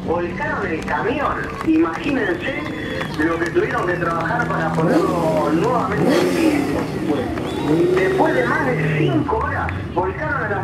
volcaron el camión. Imagínense lo que tuvieron que trabajar para ponerlo nuevamente en pie. Después de más de 5 horas, volcaron a la